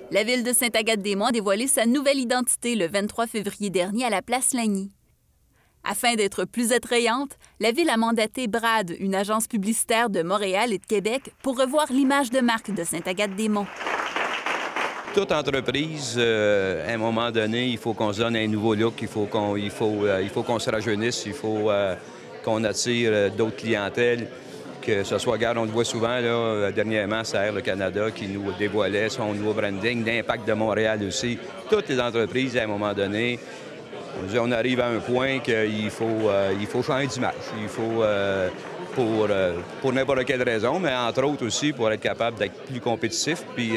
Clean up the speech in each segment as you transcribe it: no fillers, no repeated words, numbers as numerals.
La ville de Sainte-Agathe-des-Monts a dévoilé sa nouvelle identité le 23 février dernier à la place Lagny. Afin d'être plus attrayante, la ville a mandaté BRAD, une agence publicitaire de Montréal et de Québec, pour revoir l'image de marque de Sainte-Agathe-des-Monts. Toute entreprise, à un moment donné, il faut qu'on se donne un nouveau look, il faut qu'on se rajeunisse, il faut qu'on attire d'autres clientèles. Que ce soit, regarde, on le voit souvent, là, dernièrement, c'est Air Canada qui nous dévoilait son nouveau branding, l'Impact de Montréal aussi. Toutes les entreprises, à un moment donné, on arrive à un point qu'il faut changer d'image. Il faut, pour n'importe quelle raison, mais entre autres aussi pour être capable d'être plus compétitif. Puis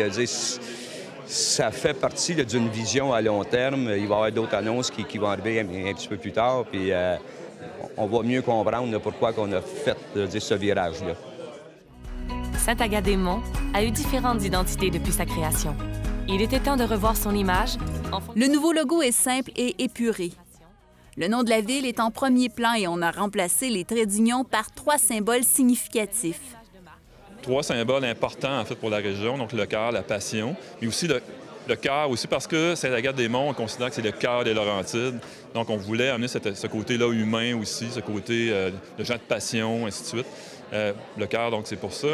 ça fait partie d'une vision à long terme. Il va y avoir d'autres annonces qui vont arriver un petit peu plus tard. Puis on va mieux comprendre pourquoi on a fait ce virage-là. Sainte-Agathe-des-Monts a eu différentes identités depuis sa création. Il était temps de revoir son image. Le nouveau logo est simple et épuré. Le nom de la ville est en premier plan et on a remplacé les traits d'union par 3 symboles significatifs. 3 symboles importants en fait pour la région, donc le cœur, la passion, mais aussi le cœur aussi parce que Sainte-Agathe-des-Monts, on considère que c'est le cœur des Laurentides. Donc on voulait amener ce côté-là humain aussi, ce côté de gens de passion, ainsi de suite. Le cœur, donc c'est pour ça.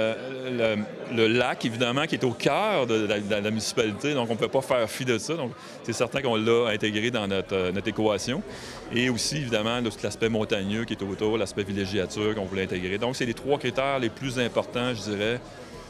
Le lac, évidemment, qui est au cœur de la municipalité, donc on ne peut pas faire fi de ça. Donc c'est certain qu'on l'a intégré dans notre équation. Et aussi, évidemment, tout l'aspect montagneux qui est autour, l'aspect villégiature qu'on voulait intégrer. Donc c'est les 3 critères les plus importants, je dirais,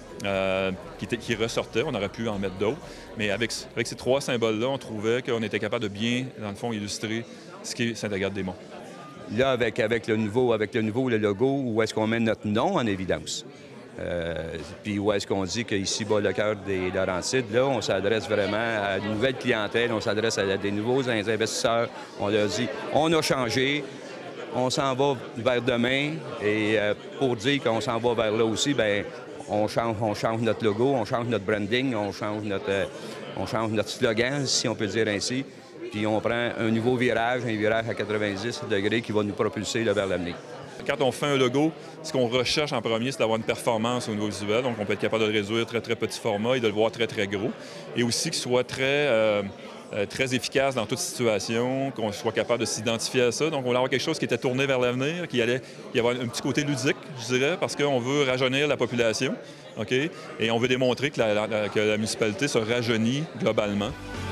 qui ressortaient. On aurait pu en mettre d'autres. Mais avec ces 3 symboles-là, on trouvait qu'on était capable de bien, dans le fond, illustrer ce qu'est Sainte-Agathe-des-Monts. Là, avec le nouveau logo, où est-ce qu'on met notre nom en évidence? Puis où est-ce qu'on dit qu'ici, bas le cœur des Laurentides, là, on s'adresse vraiment à une nouvelle clientèle, on s'adresse à des nouveaux investisseurs. On leur dit, on a changé, on s'en va vers demain. Et pour dire qu'on s'en va vers là aussi, bien, on change notre logo, on change notre branding, on change notre slogan, si on peut dire ainsi. Puis on prend un nouveau virage, un virage à 90 degrés qui va nous propulser là, vers l'avenir. Quand on fait un logo, ce qu'on recherche en premier, c'est d'avoir une performance au niveau visuel. Donc, on peut être capable de le réduire très petit format et de le voir très gros. Et aussi qu'il soit très efficace dans toute situation, qu'on soit capable de s'identifier à ça. Donc, on voulait avoir quelque chose qui était tourné vers l'avenir, qui allait y avoir un petit côté ludique, je dirais, parce qu'on veut rajeunir la population. OK? Et on veut démontrer que la municipalité se rajeunit globalement.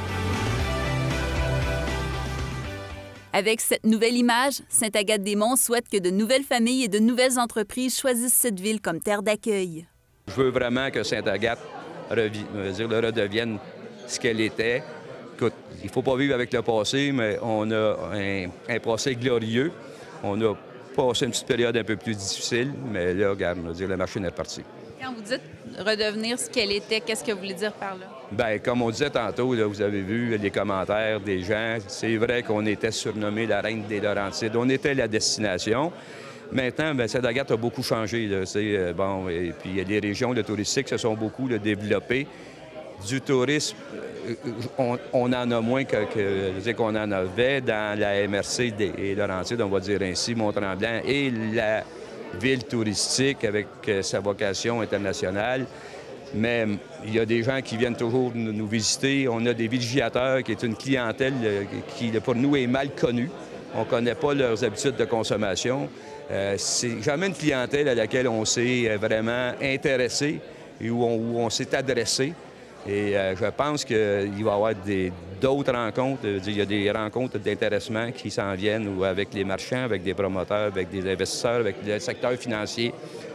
Avec cette nouvelle image, Sainte-Agathe-des-Monts souhaite que de nouvelles familles et de nouvelles entreprises choisissent cette ville comme terre d'accueil. Je veux vraiment que Sainte-Agathe redevienne ce qu'elle était. Écoute, il ne faut pas vivre avec le passé, mais on a un passé glorieux. On a passé une petite période un peu plus difficile, mais là, regarde, la machine est repartie. Quand vous dites redevenir ce qu'elle était, qu'est-ce que vous voulez dire par là? Bien, comme on disait tantôt, là, vous avez vu les commentaires des gens. C'est vrai qu'on était surnommé la reine des Laurentides. On était la destination. Maintenant, bien, Sainte-Agathe a beaucoup changé. Là, bon, et puis les régions touristiques se sont beaucoup développées. Du tourisme, on en a moins qu'on en avait dans la MRC des Laurentides, on va dire ainsi, Mont-Tremblant, et la ville touristique avec sa vocation internationale. Mais il y a des gens qui viennent toujours nous visiter. On a des villégiateurs qui est une clientèle qui, pour nous, est mal connue. On ne connaît pas leurs habitudes de consommation. C'est jamais une clientèle à laquelle on s'est vraiment intéressé et où on s'est adressé. Et je pense qu'il va y avoir d'autres rencontres. Il y a des rencontres d'intéressement qui s'en viennent ou avec les marchands, avec des promoteurs, avec des investisseurs, avec le secteur financier.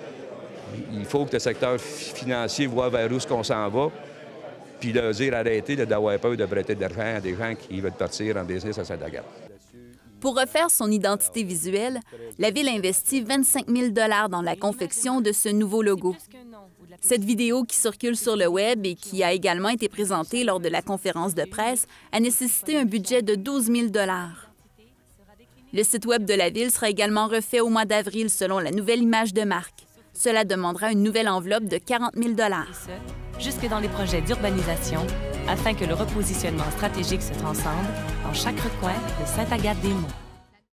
Il faut que le secteur financier voit vers où on s'en va, puis leur dire arrêtez d'avoir peur de prêter de l'argent à des gens qui veulent partir en business à Sainte-Agathe. Pour refaire son identité visuelle, la Ville investit 25 000 $ dans la confection de ce nouveau logo. Cette vidéo qui circule sur le web et qui a également été présentée lors de la conférence de presse a nécessité un budget de 12 000 $. Le site web de la Ville sera également refait au mois d'avril selon la nouvelle image de marque. Cela demandera une nouvelle enveloppe de 40 000 $. Jusque dans les projets d'urbanisation, afin que le repositionnement stratégique se transcende dans chaque recoin de Sainte-Agathe-des-Monts.